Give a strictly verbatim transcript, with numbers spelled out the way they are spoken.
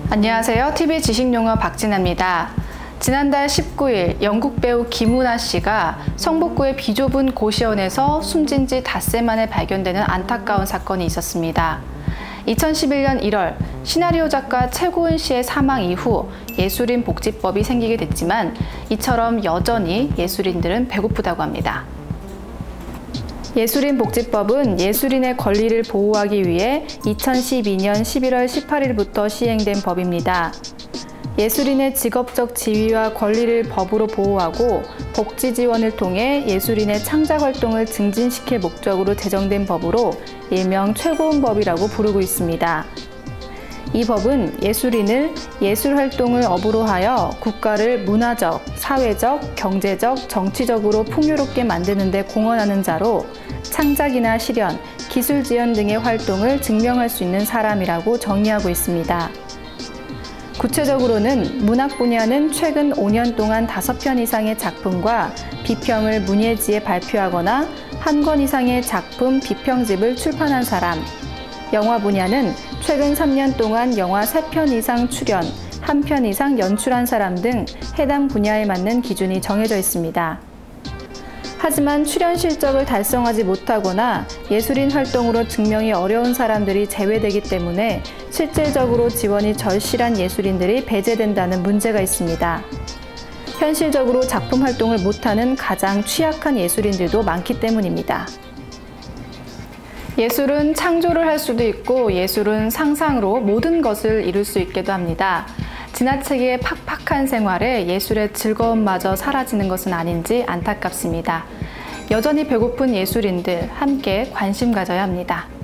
안녕하세요. 티비 지식용어 박진아입니다. 지난달 십구 일 영국 배우 김우나 씨가 성북구의 비좁은 고시원에서 숨진 지 닷새 만에 발견되는 안타까운 사건이 있었습니다. 이천십일 년 일 월 시나리오 작가 최고은 씨의 사망 이후 예술인 복지법이 생기게 됐지만 이처럼 여전히 예술인들은 배고프다고 합니다. 예술인 복지법은 예술인의 권리를 보호하기 위해 이천십이 년 십일 월 십팔 일부터 시행된 법입니다. 예술인의 직업적 지위와 권리를 법으로 보호하고 복지 지원을 통해 예술인의 창작 활동을 증진시킬 목적으로 제정된 법으로 일명 최고은법이라고 부르고 있습니다. 이 법은 예술인을 예술 활동을 업으로 하여 국가를 문화적, 사회적, 경제적, 정치적으로 풍요롭게 만드는 데 공헌하는 자로 창작이나 실현, 기술 지원 등의 활동을 증명할 수 있는 사람이라고 정의하고 있습니다. 구체적으로는 문학 분야는 최근 오 년 동안 다섯 편 이상의 작품과 비평을 문예지에 발표하거나 한 권 이상의 작품 비평집을 출판한 사람, 영화 분야는 최근 삼 년 동안 영화 세 편 이상 출연, 한 편 이상 연출한 사람 등 해당 분야에 맞는 기준이 정해져 있습니다. 하지만 출연 실적을 달성하지 못하거나 예술인 활동으로 증명이 어려운 사람들이 제외되기 때문에 실질적으로 지원이 절실한 예술인들이 배제된다는 문제가 있습니다. 현실적으로 작품 활동을 못하는 가장 취약한 예술인들도 많기 때문입니다. 예술은 창조를 할 수도 있고 예술은 상상으로 모든 것을 이룰 수 있기도 합니다. 지나치게 팍팍한 생활에 예술의 즐거움마저 사라지는 것은 아닌지 안타깝습니다. 여전히 배고픈 예술인들 함께 관심 가져야 합니다.